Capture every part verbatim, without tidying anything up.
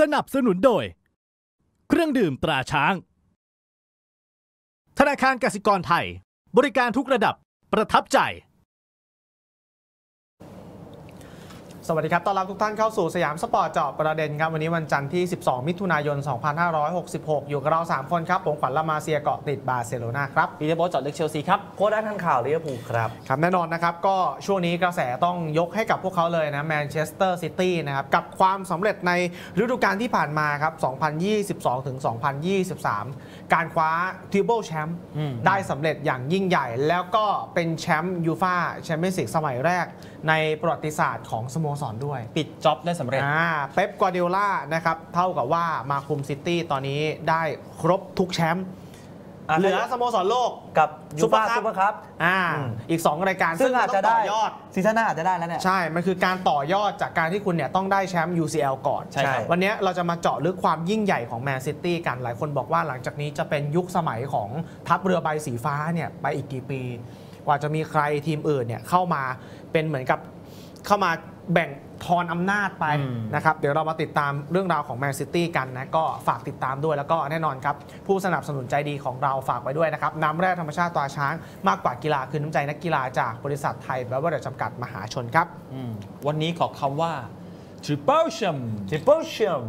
สนับสนุนโดยเครื่องดื่มตราช้างธนาคารกสิกรไทยบริการทุกระดับประทับใจสวัสดีครับต้อนรับทุกท่านเข้าสู่สยามสปอร์ตเจาะประเด็นครับวันนี้วันจันทร์ที่สิบสองมิถุนายนสองพันห้าร้อยหกสิบหกอยู่กับเราสามคนครับผมขวัญละมาเซียเกาะติดบาร์เซโลนาครับปีเตอร์โบ๊ทเจาะลึกเชลซีครับโค้ชด้านทันข่าวลิเวอร์พูลครับครับแน่นอนนะครับก็ช่วงนี้กระแสต้องยกให้กับพวกเขาเลยนะแมนเชสเตอร์ซิตี้นะครับกับความสำเร็จในฤดูกาลที่ผ่านมาครับสองพันยี่สิบสองถึงสองพันยี่สิบสามการคว้าทริปเปิลแชมป์ได้สำเร็จอย่างยิ่งใหญ่แล้วก็เป็นแชมป์ยูฟ่าแชมเปี้ยนส์ลีกสมัยแรกในประวัติศาสตร์ของสโมสรด้วยปิดจ็อบได้สำเร็จเป๊ป กวาร์ดิโอลานะครับเท่ากับว่ามาคุมซิตี้ตอนนี้ได้ครบทุกแชมป์เหลือสโมสรโลกกับยูฟ่าซุปเปอร์คัพอ่าอีกสองรายการซึ่งอาจจะได้ยอดซีซั่นหน้าอาจจะได้แล้วเนี่ยใช่มันคือการต่อยอดจากการที่คุณเนี่ยต้องได้แชมป์ ยู ซี แอล ก่อนใช่ครับวันนี้เราจะมาเจาะลึกความยิ่งใหญ่ของแมนซิตี้กันหลายคนบอกว่าหลังจากนี้จะเป็นยุคสมัยของทัพเรือใบสีฟ้าเนี่ยไปอีกกี่ปีกว่าจะมีใครทีมอื่นเนี่ยเข้ามาเป็นเหมือนกับเข้ามาแบ่งทอนอำนาจไปนะครับเดี๋ยวเรามาติดตามเรื่องราวของแมนซิตี้กันนะก็ฝากติดตามด้วยแล้วก็แน่นอนครับผู้สนับสนุนใจดีของเราฝากไว้ด้วยนะครับน้ำแร่ธรรมชาติตราช้างมากกว่ากีฬาคือน้ำใจนักกีฬาจากบริษัทไทยเบเวอร์เรจจำกัดมหาชนครับวันนี้ขอคำว่า Triple Cham Triple Cham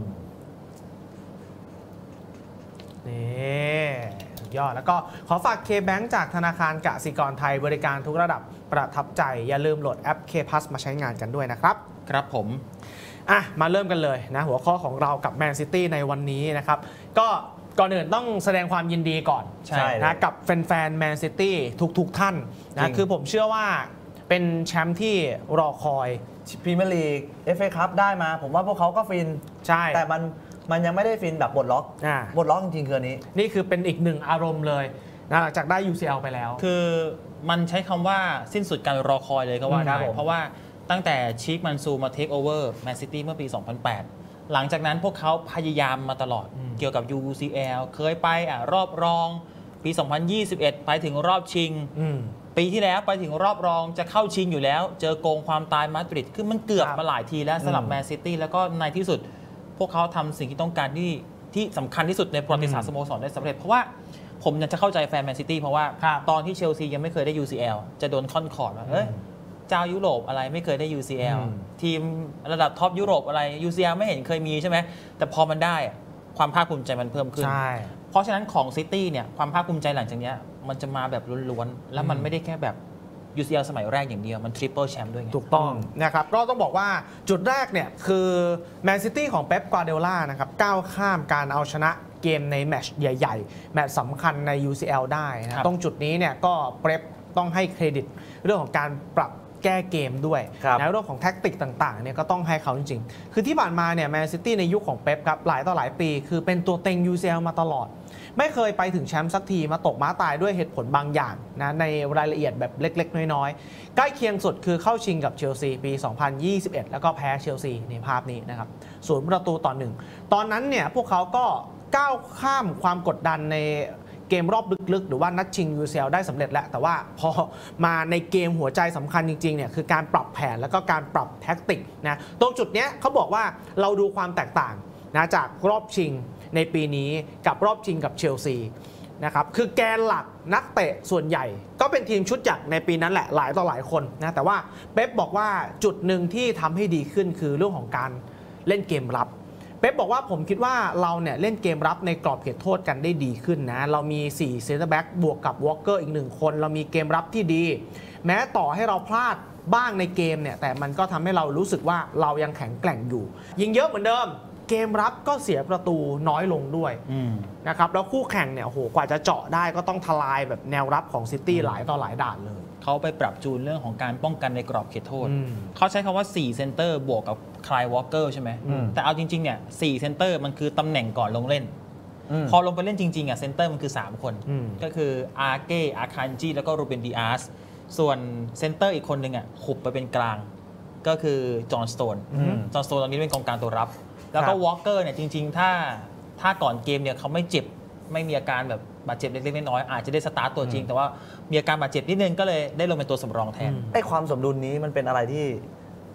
นี่ยอดแล้วก็ขอฝาก K-Bank จากธนาคารกสิกรไทยบริการทุกระดับประทับใจอย่าลืมโหลดแอป K Plus มาใช้งานกันด้วยนะครับครับผมอ่ะมาเริ่มกันเลยนะหัวข้อของเรากับแมนซิตี้ในวันนี้นะครับก็ก่อนอื่นต้องแสดงความยินดีก่อนใช่นะกับแฟนๆแมนซิตี้ทุกๆท่านนะคือผมเชื่อว่าเป็นแชมป์ที่รอคอยพรีเมียร์ลีก เอฟ เอ คัพได้มาผมว่าพวกเขาก็ฟินใช่แต่มันมันยังไม่ได้ฟินแบบบทล็อกบทล็อกจริงๆคืออันนี้นี่คือเป็นอีกหนึ่งอารมณ์เลยนะหลังจากได้ ยู ซี แอล ไปแล้วคือมันใช้คำว่าสิ้นสุดการรอคอยเลยก็ว่าได้เพราะว่าตั้งแต่ชีคมันซูมาเทคโอเวอร์แมนซิตี้เมื่อปี สองพันแปด หลังจากนั้นพวกเขาพยายามมาตลอดเกี่ยวกับ ยู ซี แอล เคยไปอ่ะรอบรองปี สองพันยี่สิบเอ็ด ไปถึงรอบชิงปีที่แล้วไปถึงรอบรองจะเข้าชิงอยู่แล้วเจอโกงความตายมาดริดคือมันเกือบมาหลายทีแล้วสำหรับแมนซิตี้แล้วก็ในที่สุดพวกเขาทำสิ่งที่ต้องการที่ที่สำคัญที่สุดในประวัติศาสตร์สโมสรได้สำเร็จเพราะว่าผมยังจะเข้าใจแฟนแมนซิตี้เพราะว่าตอนที่เชลซียังไม่เคยได้ ยู ซี แอล จะโดนค่อนขอดว่าเอ้ยเจ้ายุโรปอะไรไม่เคยได้ ยู ซี แอล ทีมระดับท็อปยุโรปอะไร ยู ซี แอล ไม่เห็นเคยมีใช่ไหมแต่พอมันได้ความภาคภูมิใจมันเพิ่มขึ้นเพราะฉะนั้นของซิตี้เนี่ยความภาคภูมิใจหลังจากนี้มันจะมาแบบล้วนๆแล้วมันไม่ได้แค่แบบ ยู ซี แอล สมัยแรกอย่างเดียวมันทริปเปิลแชมป์ด้วยไงถูกต้องนะครับก็ต้องบอกว่าจุดแรกเนี่ยคือแมนซิตี้ของเป๊ป กวาร์ดิโอลานะครับก้าวข้ามการเอาชนะเกมในแมตช์ใหญ่ๆแมตช์สำคัญใน ยู ซี แอล ได้นะตรงจุดนี้เนี่ยก็เป๊ปต้องให้เครดิตเรื่องของการปรับแก้เกมด้วยในเรื่องของแท็กติกต่างๆเนี่ยก็ต้องให้เขาจริงๆคือที่ผ่านมาเนี่ยแมนซิตี้ในยุคของเป๊ปครับหลายต่อหลายปีคือเป็นตัวเต็ง ยู ซี แอล มาตลอดไม่เคยไปถึงแชมป์สักทีมาตกม้าตายด้วยเหตุผลบางอย่างนะในรายละเอียดแบบเล็กๆน้อยๆใกล้เคียงสุดคือเข้าชิงกับเชลซีปี สองพันยี่สิบเอ็ด แล้วก็แพ้เชลซีในภาพนี้นะครับศูนย์ประตูต่อหนึ่งตอนนั้นเนี่ยพวกเขาก็ก้าวข้ามความกดดันในเกมรอบลึกๆหรือว่านัดชิง ยู ซี แอล ได้สำเร็จแล้วแต่ว่าพอมาในเกมหัวใจสำคัญจริงๆเนี่ยคือการปรับแผนแล้วก็การปรับแท็กติกนะตรงจุดนี้เขาบอกว่าเราดูความแตกต่างนะจากรอบชิงในปีนี้กับรอบชิงกับเชลซีนะครับคือแกนหลักนักเตะส่วนใหญ่ก็เป็นทีมชุดใหญ่ในปีนั้นแหละหลายต่อหลายคนนะแต่ว่าเป๊ปบอกว่าจุดหนึ่งที่ทำให้ดีขึ้นคือเรื่องของการเล่นเกมรับเป๊ปบอกว่าผมคิดว่าเราเนี่ยเล่นเกมรับในกรอบเขตโทษกันได้ดีขึ้นนะเรามีสี่เซนเตอร์แบ็กบวกกับวอลเกอร์อีกหนึ่งคนเรามีเกมรับที่ดีแม้ต่อให้เราพลาดบ้างในเกมเนี่ยแต่มันก็ทำให้เรารู้สึกว่าเรายังแข็งแกร่งอยู่ยิงเยอะเหมือนเดิมเกมรับก็เสียประตูน้อยลงด้วยนะครับแล้วคู่แข่งเนี่ยโหกว่าจะเจาะได้ก็ต้องทลายแบบแนวรับของซิตี้หลายต่อหลายด่านเลยเขาไปปรับจูนเรื่องของการป้องกันในกรอบเขตโทษเขาใช้คำว่าสี่เซนเตอร์บวกกับคลายวอลเกอร์ใช่ไหมแต่เอาจริงๆเนี่ยสี่เซนเตอร์มันคือตำแหน่งก่อนลงเล่นพอลงไปเล่นจริงๆอ่ะเซนเตอร์มันคือสามคนก็คืออาร์เก้อาคันจีแล้วก็รูเบนดิอาสส่วนเซนเตอร์อีกคนหนึ่งอ่ะขุบไปเป็นกลางก็คือจอห์นสโตนจอห์นสโตนตอนนี้เป็นกองกลางตัวรับแล้วก็วอลเกอร์เนี่ยจริงๆถ้าถ้าก่อนเกมเนี่ยเขาไม่เจ็บไม่มีอาการแบบบาดเจ็บเล็กๆน้อยๆอาจจะได้สตาร์ตตัวจริงแต่ว่ามีอาการบาดเจ็บนิดนึงก็เลยได้ลงเป็นตัวสำรองแทนไอ้ความสมดุลนี้มันเป็นอะไรที่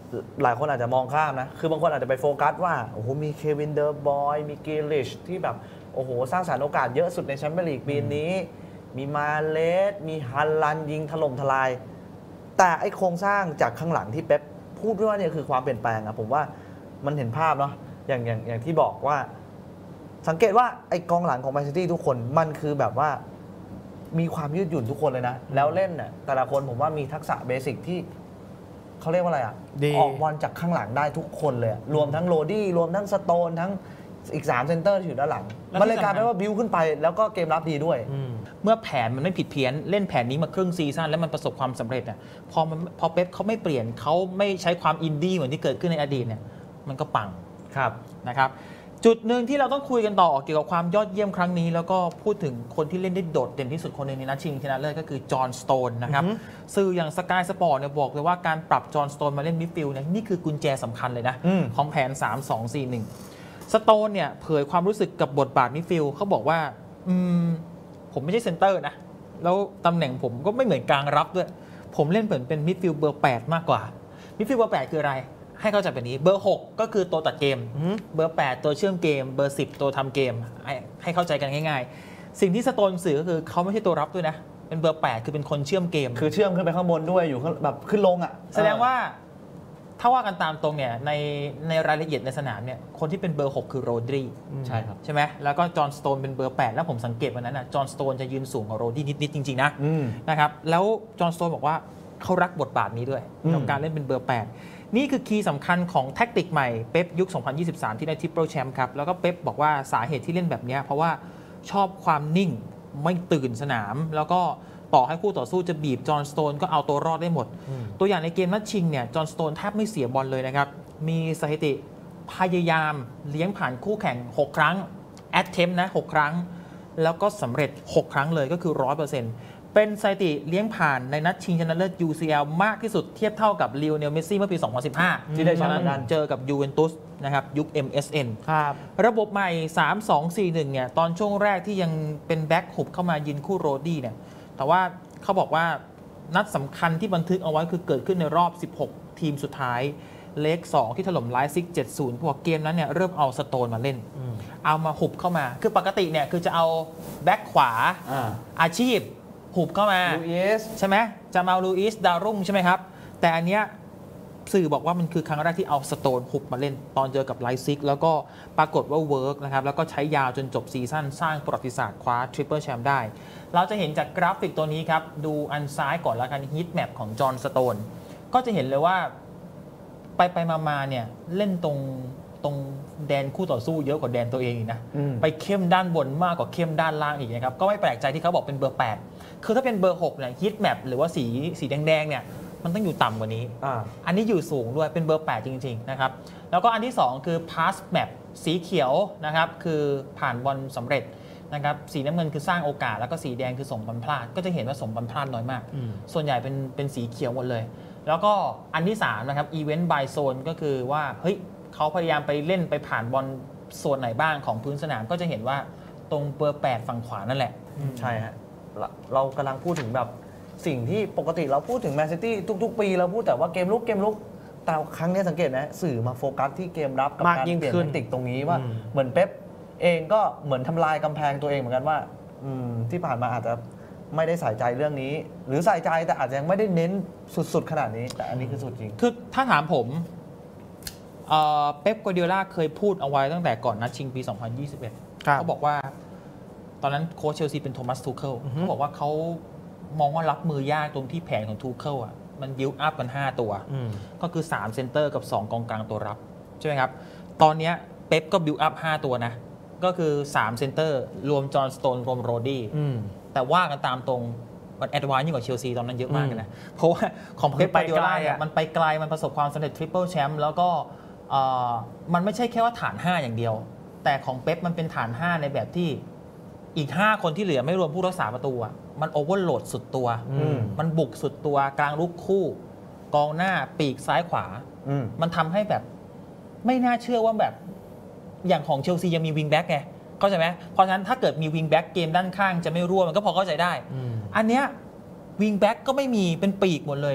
หลายคนอาจจะมองข้ามนะคือบางคนอาจจะไปโฟกัสว่าโอ้โหมีเควินเดอร์บอยมีกิลลิชที่แบบโอ้โหสร้างสรรค์โอกาสเยอะสุดในแชมเปี้ยนลีกปีนี้มีมาเลสมีฮันลันยิงถล่มทลายแต่ไอโครงสร้างจากข้างหลังที่เป๊ปพูดว่าเนี่ยคือความเปลี่ยนแปลงอะผมว่ามันเห็นภาพเนาะอย่างอย่างอย่างที่บอกว่าสังเกตว่าไอกองหลังของแมนซิตี้ทุกคนมันคือแบบว่ามีความยืดหยุ่นทุกคนเลยนะแล้วเล่นเนี่ยแต่ละคนผมว่ามีทักษะเบสิกที่เขาเรียกว่าอะไรอ่ะออกบอลจากข้างหลังได้ทุกคนเลยรวมทั้งโรดี้รวมทั้งสโตนทั้งอีกสามเซนเตอร์ที่อยู่ด้านหลังมันเลยกลายเป็นว่าบิวขึ้นไปแล้วก็เกมรับดีด้วยเมื่อแผนมันไม่ผิดเพี้ยนเล่นแผนนี้มาครึ่งซีซั่นแล้วมันประสบความสำเร็จอ่ะพอมันพอเป๊ปเขาไม่เปลี่ยนเขาไม่ใช้ความอินดี้เหมือนที่เกิดขึ้นในอดีตเนี่ยมันก็ปังครับนะครับจุดหนึ่งที่เราต้องคุยกันต่อเกี่ยวกับความยอดเยี่ยมครั้งนี้แล้วก็พูดถึงคนที่เล่นได้โดดเด่นที่สุดคนหนึ่งในนัดชิงชนะเลิศก็คือจอห์นสโตนนะครับสื่ออย่างสกายสปอร์ตเนี่ยบอกเลยว่าการปรับจอห์นสโตนมาเล่นมิดฟิลด์เนี่ยนี่คือกุญแจสำคัญเลยนะของแผน สาม สอง สี่ หนึ่ง สโตนเนี่ยเผยความรู้สึกกับบทบาทมิดฟิลด์เขาบอกว่าอืมผมไม่ใช่เซนเตอร์นะแล้วตำแหน่งผมก็ไม่เหมือนกลางรับด้วยผมเล่นเหมือนเป็นมิดฟิลด์เบอร์แปดมากกว่ามิดฟิลด์เบอร์แปดคืออะไรให้เข้าใจแบบนี้เบอร์หกก็คือตัวตัดเกมเบอร์แปดตัวเชื่อมเกมเบอร์สิบตัวทำเกมให้ให้เข้าใจกันง่ายๆสิ่งที่สโตนสื่อก็คือเขาไม่ใช่ตัวรับด้วยนะเป็นเบอร์แปดคือเป็นคนเชื่อมเกมคือเชื่อมขึ้นไปข้างบนด้วยอยู่แบบขึ้นลงอ่ะแสดงว่าถ้าว่ากันตามตรงเนี่ยในในรายละเอียดในสนามเนี่ยคนที่เป็นเบอร์หกคือโรดรีใช่ครับใช่ไหมแล้วก็จอห์นสโตนเป็นเบอร์แปดแล้วผมสังเกตวันนั้นนะจอห์นสโตนจะยืนสูงกว่าโรดรีนิดๆจริงๆนะนะครับแล้วจอห์นสโตนบอกว่าเขารักบทบาทนี้ด้วยกับการเล่นเป็นเบอร์แปดนี่คือคีย์สำคัญของแท็กติกใหม่เป๊ปยุค สองพันยี่สิบสาม ที่ได้ทริปเปิลแชมป์ครับแล้วก็เป๊ปบอกว่าสาเหตุที่เล่นแบบนี้เพราะว่าชอบความนิ่งไม่ตื่นสนามแล้วก็ต่อให้คู่ต่อสู้จะบีบจอห์นสโตนก็เอาตัวรอดได้หมดตัวอย่างในเกมนัดชิงเนี่ยจอห์นสโตนแทบไม่เสียบอลเลยนะครับมีสถิติพยายามเลี้ยงผ่านคู่แข่งหกครั้งแอตเทมป์นะหกครั้งแล้วก็สำเร็จหกครั้งเลยก็คือ ร้อยเปอร์เซ็นต์เป็นสถิติเลี้ยงผ่านในนัดชิงชนะเลิศ ยู ซี แอล มากที่สุดเทียบเท่ากับลิโอเนล เมสซี่เมื่อปี สองพันสิบห้าที่ได้แชมป์นั้นเจอกับยูเวนตุสนะครับยุค เอ็ม เอส เอ็นครับระบบใหม่ สาม สอง สี่ หนึ่ง เนี่ยตอนช่วงแรกที่ยังเป็นแบ็คหุบเข้ามายินคู่โรดี้เนี่ยแต่ว่าเขาบอกว่านัดสำคัญที่บันทึกเอาไว้คือเกิดขึ้นในรอบ สิบหก ทีมสุดท้ายเลขสองที่ถล่มไลฟ์ซิก เจ็ดศูนย์ พวกเกมนั้นเนี่ยเริ่มเอาสโตนมาเล่นเอามาหุบเข้ามาคือปกติเนี่ยคือจะเอาแบ็คขวา อ, อาชีพหุบเข้ามาลูอิสใช่ไหมจะมาลูอิสดารุ่งใช่ไหมครับแต่อันเนี้ยสื่อบอกว่ามันคือครั้งแรกที่เอาสโตนหุบมาเล่นตอนเจอกับไลฟ์ซิกแล้วก็ปรากฏว่าเวิร์กนะครับแล้วก็ใช้ยาวจนจบซีซั่นสร้างประวัติศาสตร์คว้าทริปเปิลแชมป์ได้เราจะเห็นจากกราฟิกตัวนี้ครับดูอันซ้ายก่อนแล้วกันฮีทแมปของจอห์นสโตนก็จะเห็นเลยว่าไปไปมาๆเนี่ยเล่นตรงตรงแดนคู่ต่อสู้เยอะกว่าแดนตัวเองอีกนะไปเข้มด้านบนมากกว่าเข้มด้านล่างอีกนะครับก็ไม่แปลกใจที่เขาบอกเป็นเบอร์แปดคือถ้าเป็นเบอร์หกเนี่ยฮีทแมปหรือว่าสีสีแดงๆเนี่ยมันต้องอยู่ต่ำกว่านี้ อ, อันนี้อยู่สูงด้วยเป็นเบอร์แปดจริงๆนะครับแล้วก็อันที่สองคือ pass map สีเขียวนะครับคือผ่านบอลสำเร็จนะครับสีน้ำเงินคือสร้างโอกาสแล้วก็สีแดงคือส่งบอลพลาดก็จะเห็นว่าส่งบอลพลาดน้อยมากส่วนใหญ่เป็นเป็นสีเขียวหมดเลยแล้วก็อันที่สามนะครับ event by zone ก็คือว่าเฮ้ยเขาพยายามไปเล่นไปผ่านบอลโซนไหนบ้างของพื้นสนามก็จะเห็นว่าตรงเบอร์แปดฝั่งขวานั่นแหละใช่ฮะเรากำลังพูดถึงแบบสิ่งที่ปกติเราพูดถึงแมนซิตี้ทุกๆปีเราพูดแต่ว่าเกมลุกเกมลุกแต่ครั้งนี้สังเกตนะสื่อมาโฟกัสที่เกมรับกับการเปลี่ยนแทคติกตรงนี้ว่าเหมือนเป๊ปเองก็เหมือนทำลายกำแพงตัวเองเหมือนกันว่าที่ผ่านมาอาจจะไม่ได้ใส่ใจเรื่องนี้หรือใส่ใจแต่อาจจะยังไม่ได้เน้นสุดๆขนาดนี้แต่อันนี้คือสุดจริงคือถ้าถามผมเป๊ป กัวร์ดิโอลาเคยพูดเอาไว้ตั้งแต่ก่อนนัดชิงปี สองพันยี่สิบเอ็ด เขาบอกว่าตอนนั้นโค้ชเชลซีเป็นโทมัส ทูเคิลเขาบอกว่าเขามองว่ารับมือยากตรงที่แผนของทูเคิลอ่ะมันบิลด์อัพกันห้าตัวก็คือสามเซนเตอร์กับสองกองกลางตัวรับใช่ไหมครับตอนนี้เป๊ปก็บิลด์อัพห้าตัวนะก็คือสามเซนเตอร์รวมจอห์นสโตนรวมโรดี้แต่ว่ากันตามตรงมันแอดวานซ์ยิ่งกว่าเชลซีตอนนั้นเยอะมากเลยนะเพราะว่าของเป๊ป กัวร์ดิโอลาเนี่ยมันไปไกลมันประสบความสำเร็จทริปเปิลแชมป์แล้วก็มันไม่ใช่แค่ว่าฐานห้าอย่างเดียวแต่ของเป๊ปมันเป็นฐานห้าในแบบที่อีกห้าคนที่เหลือไม่รวมผู้รักษาประตูมันโอเวอร์โหลดสุดตัวมันบุกสุดตัวกลางลุกคู่กองหน้าปีกซ้ายขวามันทำให้แบบไม่น่าเชื่อว่าแบบอย่างของเชลซียังมีวิงแบ็กไงเข้าใจไหมเพราะฉะนั้นถ้าเกิดมีวิงแบ็กเกมด้านข้างจะไม่รั่วมันก็พอเข้าใจได้อันเนี้ยวิงแบ็กก็ไม่มีเป็นปีกหมดเลย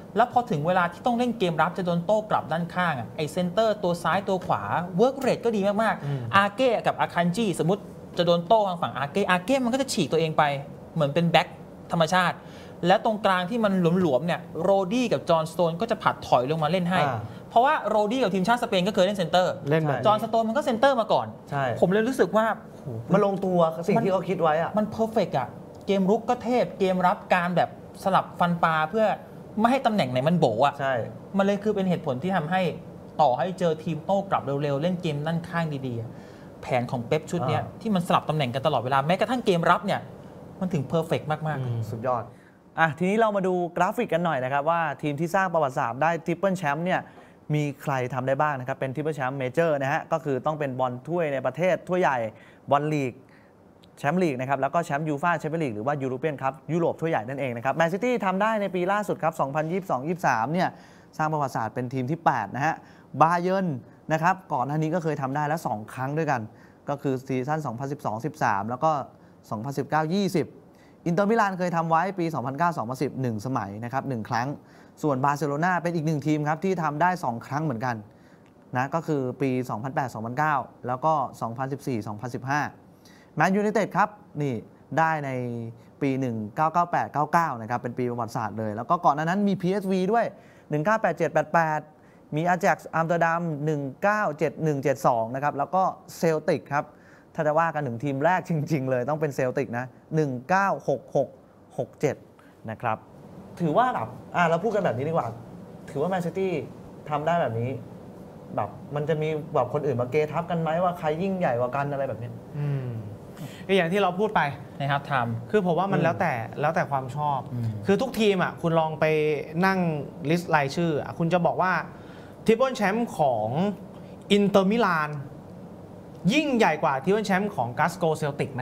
แล้วพอถึงเวลาที่ต้องเล่นเกมรับจะโดนโต้กลับด้านข้างอ่ะไอเซนเตอร์ตัวซ้ายตัวขวาเวิร์กเรทก็ดีมากๆอาเก้กับอาคันจิสมมติจะโดนโต้ทางฝั่งอาเก้อาเก้มันก็จะฉีกตัวเองไปเหมือนเป็นแบ็คธรรมชาติและตรงกลางที่มันหลวมๆเนี่ยโรดี้กับจอห์นสโตนก็จะผัดถอยลงมาเล่นให้เพราะว่าโรดี้กับทีมชาติสเปนก็เคยเล่นเซนเตอร์เล่นแบบจอห์นสโตนมันก็เซนเตอร์มาก่อนผมเลยรู้สึกว่ามันลงตัวสิ่งที่เขาคิดไว้อะมันเพอร์เฟกต์อะเกมรุกก็เทพเกมรับการแบบสลับฟันปลาเพื่อไม่ให้ตำแหน่งไหนมันโบอ่ะใช่มันเลยคือเป็นเหตุผลที่ทำให้ต่อให้เจอทีมโต้กลับเร็วๆเล่นเกมด้านข้างดีๆแผนของเป๊ปชุดนี้ที่มันสลับตำแหน่งกันตลอดเวลาแม้กระทั่งเกมรับเนี่ยมันถึงเพอร์เฟกต์มากๆสุดยอดอ่ะทีนี้เรามาดูกราฟิกกันหน่อยนะครับว่าทีมที่สร้างประวัติศาสตร์ได้ทริปเปิลแชมป์เนี่ยมีใครทำได้บ้างนะครับเป็นทริปเปิลแชมป์เมเจอร์นะฮะก็คือต้องเป็นบอลถ้วยในประเทศถ้วยใหญ่บอลลีกแชมป์ลีกนะครับแล้วก็แชมป์ยูฟ่าแชมเปี้ยนลีกหรือว่ายูโรเปียนคัพยุโรปถ้วยใหญ่นั่นเองนะครับแมนซิตี้ทำได้ในปีล่าสุดครับ สองพันยี่สิบสอง ยี่สิบสาม เนี่ยสร้างประวัติศาสตร์เป็นทีมที่ แปด นะฮะบาเยิร์นนะครับก่อนหน้านี้ก็เคยทำได้แล้วสองครั้งด้วยกันก็คือซีซั่น สองพันสิบสอง สิบสาม แล้วก็ สองพันสิบเก้า ยี่สิบ อินเตอร์มิลานเคยทำไว้ปี สองพันเก้า สองพันสิบ หนึ่ง สมัยนะครับหนึ่งครั้งส่วนบาร์เซโลนาเป็นอีกหนึ่งทีมครับที่ทำได้สองครั้งเหมือนกันนะก็คือปี สองพันแปด สองพันเก้า แล้วก็ สองพันสิบสี่ สองพันสิบห้า แมนยูไนเต็ดครับนี่ได้ในปี หนึ่งพันเก้าร้อยเก้าสิบแปด เก้าสิบเก้า นะครับเป็นปีประวัติศาสตร์เลยแล้วก็ก่อนหน้านั้นมี พี เอส วี ด้วย หนึ่งพันเก้าร้อยแปดสิบเจ็ด แปดสิบแปด มีอาแจ็กซ์อัมสเตอร์ดัม หนึ่งพันเก้าร้อยเจ็ดสิบเอ็ด เจ็ดสิบสอง นะครับแล้วก็เซลติกครับถ้าจะว่ากันถึงทีมแรกจริงๆเลยต้องเป็นเซลติกนะ หนึ่งพันเก้าร้อยหกสิบหก หกสิบเจ็ด นะครับถือว่าแบบอ่ะเราพูดกันแบบนี้ดีกว่าถือว่าแมนซิตี้ทำได้แบบนี้แบบมันจะมีแบบคนอื่นมาเกทับกันไหมว่าใครยิ่งใหญ่กว่ากันอะไรแบบนี้อืมอย่างที่เราพูดไปนะครับทำคือผมว่ามันแล้วแต่แล้วแต่ความชอบคือทุกทีมอ่ะคุณลองไปนั่งลิสต์รายชื่อคุณจะบอกว่าทริปเปิลแชมป์ของอินเตอร์มิลานยิ่งใหญ่กว่าทริปเปิลแชมป์ของกัสโกเซลติกไหม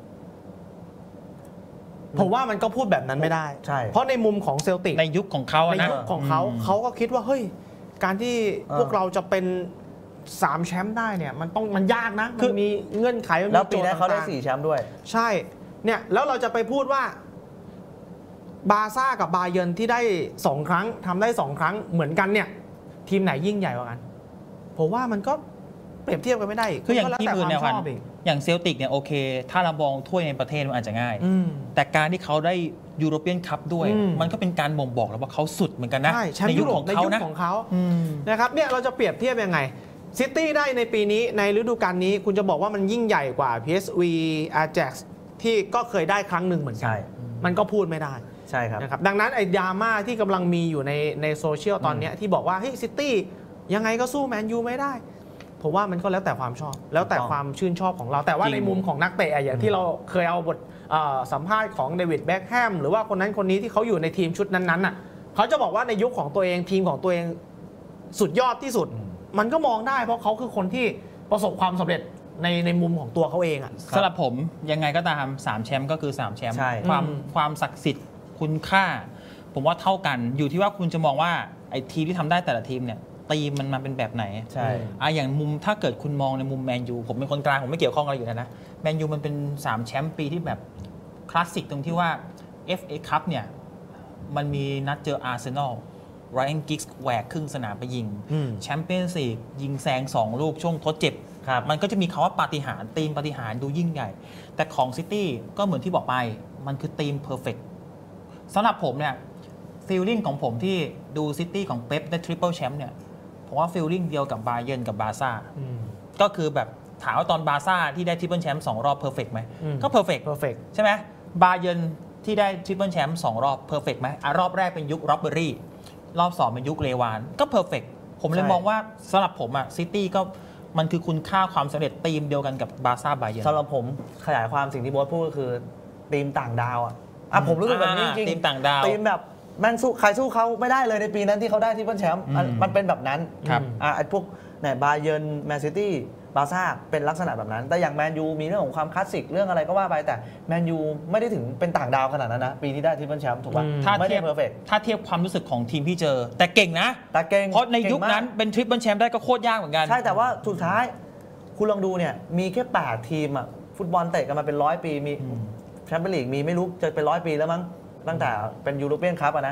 ผมว่ามันก็พูดแบบนั้นไม่ได้ใช่เพราะในมุมของเซลติกในยุคของเขาในยุคของเขาเขาก็คิดว่าเฮ้ยการที่พวกเราจะเป็นสามแชมป์ได้เนี่ยมันต้องมันยากนะมันมีเงื่อนไขแล้วปีนี้เขาได้สี่แชมป์ด้วยใช่เนี่ยแล้วเราจะไปพูดว่าบาร์ซ่ากับบาเยิร์นที่ได้สองครั้งทำได้สองครั้งเหมือนกันเนี่ยทีมไหนยิ่งใหญ่กว่ากันผมว่ามันก็เปรียบเทียบกันไม่ได้คืออย่างที่อื่นเนี่ยอย่างเซลติกเนี่ยโอเคถ้าเรามองถ้วยในประเทศมันอาจจะง่ายแต่การที่เขาได้ยูโรเปียนคัพด้วยมันก็เป็นการบ่งบอกแล้วว่าเขาสุดเหมือนกันนะในยุคของเขานะนะครับเนี่ยเราจะเปรียบเทียบยังไงซิตี้ได้ในปีนี้ในฤดูกาลนี้คุณจะบอกว่ามันยิ่งใหญ่กว่า พี เอส วี Ajax ที่ก็เคยได้ครั้งหนึ่งเหมือนกันมันก็พูดไม่ได้ใช่ครับนะครับดังนั้นไอ้ดราม่าที่กำลังมีอยู่ในในโซเชียลตอนนี้ที่บอกว่าเฮ้ยซิตี้ยังไงก็สู้แมนยูไม่ได้ผมว่ามันก็แล้วแต่ความชอบแล้วแต่ความชื่นชอบของเราแต่ว่าในมุมของนักเตะอย่างที่เราเคยเอาบทสัมภาษณ์ของเดวิดแบ็คแฮมหรือว่าคนนั้นคนนี้ที่เขาอยู่ในทีมชุดนั้นๆน่ะเขาจะบอกว่าในยุคของตัวเองทีมของตัวเองสุดยอดที่สุดมันก็มองได้เพราะเขาคือคนที่ประสบความสำเร็จในในมุมของตัวเขาเองอ่ะสำหรับผมยังไงก็ตามสามแชมป์ก็คือสามแชมป์ความความศักดิ์สิทธิ์คุณค่าผมว่าเท่ากันอยู่ที่ว่าคุณจะมองว่าไอ้ทีมที่ทำได้แต่ละทีมเนี่ยทีมมันมาเป็นแบบไหนใช่อ่ะอย่างมุมถ้าเกิดคุณมองในมุมแมนยูผมเป็นคนกลางผมไม่เกี่ยวข้องอะไรอยู่นะนะแมนยูมันเป็นสามแชมป์ปีที่แบบคลาสสิกตรงที่ว่า เอฟ เอ Cup เนี่ยมันมีนัดเจออาร์เซนอลไรอันกิกส์แหวกครึ่งสนามไปยิงแชมเปี้ยนส์ลีกยิงแซงสองลูกช่วงทดเจ็บมันก็จะมีคำว่าปาฏิหาริย์ทีมปาฏิหาริย์ดูยิ่งใหญ่แต่ของซิตี้ก็เหมือนที่บอกไปมันคือทีมเพอร์เฟกต์สำหรับผมเนี่ยฟีลลิ่งของผมที่ดูซิตี้ของเป๊ปได้ทริปเปิลแชมป์เนี่ยผมว่าฟีลลิ่งเดียวกับบาเยิร์นกับบาร์ซ่าก็คือแบบถามว่าตอนบาร์ซ่าที่ได้ทริปเปิลแชมป์สองรอบเพอร์เฟกต์ไหมก็เพอร์เฟกต์ใช่ไหมบาเยิร์นที่ได้ทริปเปิลแชมป์สองรอบเพอร์เฟกต์ไหมอ่ะรอบแรกเป็นยุคร็อบเบอรี่รอบสองเป็นยุคเลวานก็เพอร์เฟกต์ผมเลยมองว่าสำหรับผมอะซิตี้ก็มันคือคุณค่าความสำเร็จทีมเดียวกันกับบาร์ซ่าบาเยิร์นสำหรับผมขยายความสิ่งที่โบ๊ทพูดก็คือทีมต่างดาวอะอ่ะผมรู้สึกแบบนี้จริงทีมต่างดาวทีมแบบแม่งสู้ใครสู้เขาไม่ได้เลยในปีนั้นที่เขาได้ทริปเปิลแชมป์มันเป็นแบบนั้นอ่ะไอ้พวกเนี่ยบาเยิร์นแมนซิตี้บาร์ซ่าเป็นลักษณะแบบนั้นแต่อย่างแมนยูมีเรื่องของความคลาสสิกเรื่องอะไรก็ว่าไปแต่แมนยูไม่ได้ถึงเป็นต่างดาวขนาดนั้นนะปีที่ได้ทริปเปิลแชมป์ถูกป่ะไม่ได้เพอร์เฟกต์ถ้าเทียบความรู้สึกของทีมที่เจอแต่เก่งนะแต่เก่งเพราะในยุคนั้นเป็นทริปเปิลแชมป์ได้ก็โคตรยากเหมือนกันใช่แต่ว่าสุดท้ายคุณลองดูเนี่ยมีแค่แปดทีมอ่ะฟุตบอลเตะกันมาเป็นร้อยปีมีแชมเปี้ยนลีกมีไม่รู้จะเป็นร้อยปีแล้วมั้งตั้งแต่เป็นยูโรเปียนคัพอ่ะนะ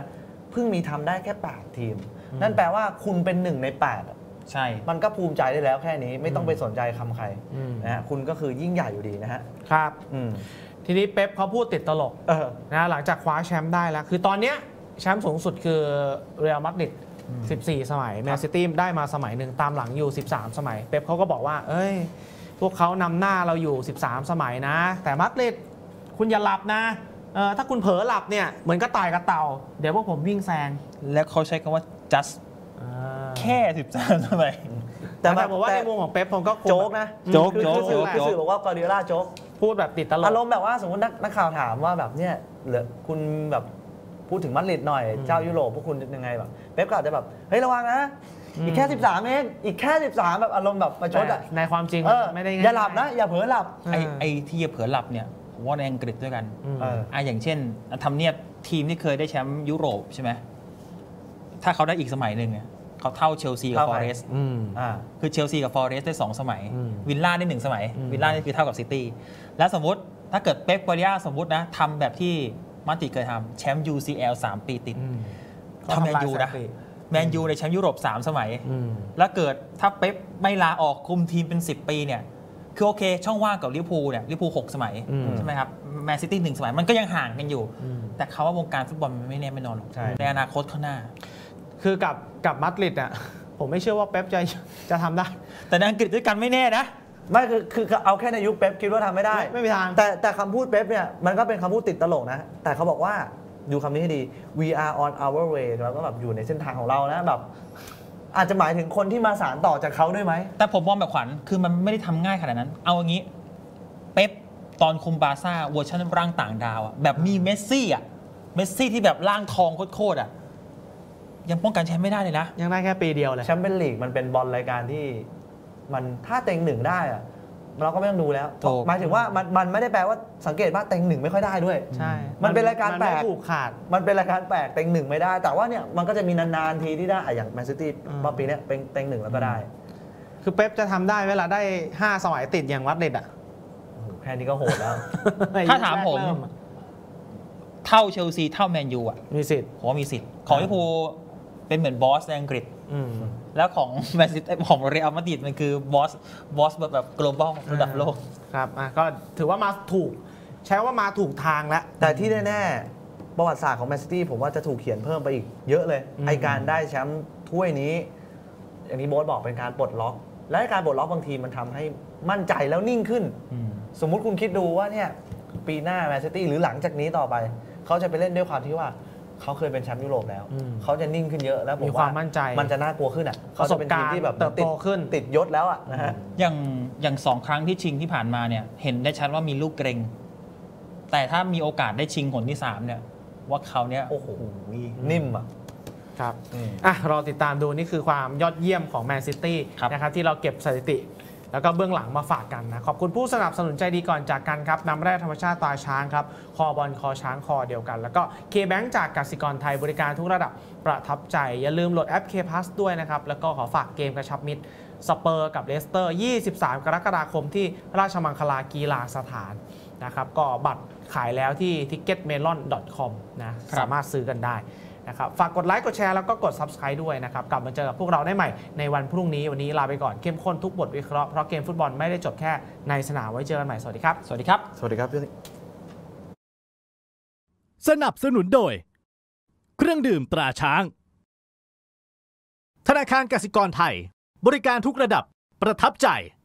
เพิ่งมีทำได้แค่แปดทีมนั่นแปลว่าคุณเป็นหนึ่งในแปดใช่มันก็ภูมิใจได้แล้วแค่นี้ไม่ต้องไปสนใจคำใครนะฮะคุณก็คือยิ่งใหญ่อยู่ดีนะฮะครับทีนี้เป๊ปเขาพูดติดตลกนะหลังจากคว้าแชมป์ได้แล้วคือตอนเนี้ยแชมป์สูงสุดคือเรอัลมาดริดสิบสี่สมัยแมนซิตี้ได้มาสมัยหนึ่งตามหลังอยู่สิบสามสมัยเป๊ปเขาก็บอกว่าเอ้ยพวกเขานำหน้าเราอยู่สิบสามสมัยนะแต่มาดริดคุณอย่าหลับนะเออถ้าคุณเผลอหลับเนี่ยเหมือนก็ตายกับเต่าเดี๋ยวพวกผมวิ่งแซงแล้วเขาใช้คำว่า just แค่สิบสามสมัยแต่ผมว่าในมุมของเป๊ปผมก็โจ๊กนะโจ๊กโจ๊กคือสื่อบอกว่ากอร์ดิโอล่าโจ๊กพูดแบบติดตลกอารมณ์แบบว่าสมมตินักข่าวถามว่าแบบเนี่ยเหลือคุณแบบพูดถึงมาดริดหน่อยเจ้ายุโรปพวกคุณยังไงแบบเป๊ปก็อาจจะแบบเฮ้ยระวังนะอีกแค่สิบสามเองอีกแค่สิบสามแบบอารมณ์แบบประชดอ่ะในความจริงไม่ได้อย่าหลับนะอย่าเผลอหลับไอ้ไอ้ที่จะเผลอหลับเนี่ยผมว่าในอังกฤษด้วยกันอ่าอย่างเช่นทำเนียบทีมที่เคยได้แชมป์ยุโรปใช่ไหมถ้าเขาได้อีกสมัยหนึ่งเนี่ยเขาเท่าเชลซีกับฟอเรสต์คือเชลซีกับฟอเรสต์ได้สองสมัยวิลล่าได้หนึ่งสมัยวิลล่านี่คือเท่ากับซิตี้แล้วสมมติถ้าเกิดเป๊ป กวาร์ดิโอลาสมมตินะทำแบบที่มาดริดเคยทำแชมป์ ยู ซี แอล สามปีติดทำแมนยูนะแมนยูในแชมป์ยุโรปสามสมัยแล้วเกิดถ้าเป๊ปไม่ลาออกคุมทีมเป็นสิบปีเนี่ยคือโอเคช่องว่างกับลิเวอร์พูลเนี่ยลิเวอร์พูลหกสมัยใช่ไหมครับแมนซิตี้หนึ่งสมัยมันก็ยังห่างกันอยู่แต่เขาว่าวงการฟุตบอลมันไม่แน่ไม่นอนหรอกในอนาคตข้างหน้าคือกับกับมาดริดอ่ะผมไม่เชื่อว่าเป๊ปจะจะทำได้แต่ในอังกฤษด้วยกันไม่แน่นะไม่คือคือเอาแค่ในยุคเป๊ปคิดว่าทำไม่ได้ไม่มีทางแต่แต่คำพูดเป๊ปเนี่ยมันก็เป็นคำพูดติดตลกนะแต่เขาบอกว่าดูคำนี้ให้ดี we are on our way เราก็แบบอยู่ในเส้นทางของเรานะแบบอาจจะหมายถึงคนที่มาสานต่อจากเขาด้วยไหมแต่ผมมองแบบขวัญคือมันไม่ได้ทำง่ายขนาดนั้นเอาอย่างนี้เป๊ปตอนคุมบาร์ซ่าเวอร์ชันร่างต่างดาวอ่ะแบบมีเมสซี่อ่ะเมสซี่ที่แบบร่างทองโคตรๆอ่ะยังป้องกันแชมป์ไม่ได้เลยนะยังได้แค่ปีเดียวเลยแชมเปี้ยนลีกมันเป็นบอลรายการที่มันถ้าเต็งหนึ่งได้อะเราก็ไม่ต้องดูแล้วหมายถึงว่ามันมันไม่ได้แปลว่าสังเกตว่าเต็งหนึ่งไม่ค่อยได้ด้วยใช่มันเป็นรายการแปลกผูกขาดมันเป็นรายการแปลกเต็งหนึ่งไม่ได้แต่ว่าเนี่ยมันก็จะมีนานๆทีที่ได้อย่างแมนซิตี้ปีนี้เป็นเต็งหนึ่งแล้วก็ได้คือเป๊ปจะทำได้เวลาได้ห้าสมัยติดอย่างวัดเด็ดอ่ะแค่นี้ก็โหดแล้วถ้าถามผมเท่าเชลซีเท่าแมนยูอ่ะมีสิทธิ์ผมว่ามีสิทธิ์ของลิเวอร์พูลเป็นเหมือนบอสในอังกฤษแล้วของแมนซิตี้ของเรอัลมาดริดมันคือบอสบอสแบบแบบ global ระดับโลกครับก็ถือว่ามาถูกใช้ว่ามาถูกทางแล้วแต่ที่แน่ๆประวัติศาสตร์ของแมนซิตี้ผมว่าจะถูกเขียนเพิ่มไปอีกเยอะเลยไอการได้แชมป์ถ้วยนี้อย่างที่โบ๊ทบอกเป็นการปลดล็อกและการปลดล็อกบางทีมันทำให้มั่นใจแล้วนิ่งขึ้นสมมุติคุณคิดดูว่าเนี่ยปีหน้าแมนซิตี้หรือหลังจากนี้ต่อไปเขาจะไปเล่นด้วยความที่ว่าเขาเคยเป็นแชมป์ยุโรปแล้วเขาจะนิ่งขึ้นเยอะแล้วผมว่ามันจะน่ากลัวขึ้นอ่ะเขาจะเป็นทีมที่แบบเติบโตขึ้นติดยศแล้วอ่ะนะฮะอย่างอย่างสองครั้งที่ชิงที่ผ่านมาเนี่ยเห็นได้ชัดว่ามีลูกเกรงแต่ถ้ามีโอกาสได้ชิงหนที่สามเนี่ยว่าเขาเนี่ยโอ้โหนิ่มอ่ะครับอ่ะรอติดตามดูนี่คือความยอดเยี่ยมของแมนซิตี้นะครับที่เราเก็บสถิติแล้วก็เบื้องหลังมาฝากกันนะขอบคุณผู้สนับสนุนใจดีก่อนจากกันครับน้ำแร่ธรรมชาติตาช้างครับคอบอลคอช้างคอเดียวกันแล้วก็ K-Bank จากกสิกรไทยบริการทุกระดับประทับใจอย่าลืมโหลดแอป K-Plus ด้วยนะครับแล้วก็ขอฝากเกมกระชับมิตรสเปอร์กับเลสเตอร์ยี่สิบสามกรกฎาคมที่ราชมังคลากีฬาสถานนะครับก็บัตรขายแล้วที่ ทิกเก็ตเมลอน ดอท คอม นะสามารถซื้อกันได้นะครับฝากกดไลค์กดแชร์แล้วก็กด ซับสไครบ์ ด้วยนะครับกลับมาเจอกับพวกเราได้ใหม่ในวันพรุ่งนี้วันนี้ลาไปก่อนเข้มข้นทุกบทวิเคราะห์เพราะเกมฟุตบอลไม่ได้จบแค่ในสนามไว้เจอกันใหม่สวัสดีครับสวัสดีครับสวัสดีครับพี่สนับสนุนโดยเครื่องดื่มตราช้างธนาคารกสิกรไทยบริการทุกระดับประทับใจ